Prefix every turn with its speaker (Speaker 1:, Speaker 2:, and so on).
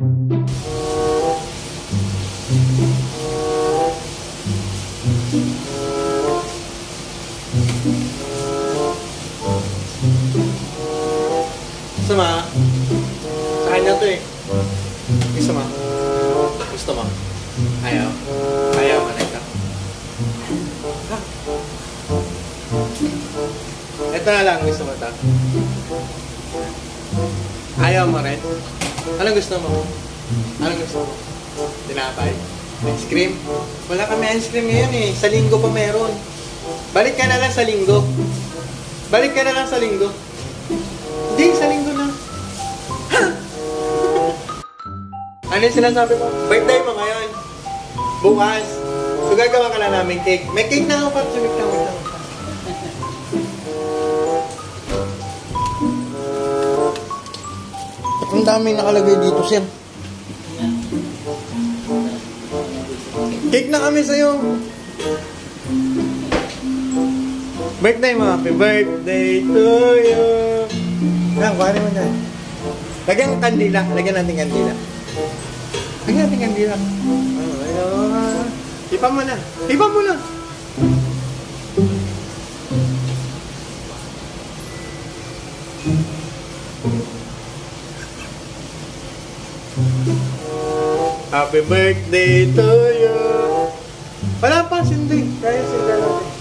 Speaker 1: Gusto mo? Sa kanya to eh. Gusto mo? Gusto mo? Ayaw. Ayaw mo na ito. Ito na lang gusto mo ito. Ayaw mo rin? Anong gusto mo? Anong gusto mo? Tinapay? Ice cream? Wala kami ice cream ngayon eh. Sa linggo pa meron. Balik ka na lang sa linggo. Balik ka na lang sa linggo. Hindi, sa linggo na. Ano yung sinasabi mo? Birthday mo ngayon. Bukas. So gagawa ka na namin cake. May cake na ako para sumik na ako. Ang dami nakalagay dito, sir. Cake na kami sa'yo. Birthday mo. Happy birthday to you. Yan, kuhanin mo na. Lagyan ng kandila. Lagyan natin kandila. Lagyan natin kandila. Hipa mo na. Hipa mo na. Happy birthday to you. Wala pa, sindi. Kaya sinda natin.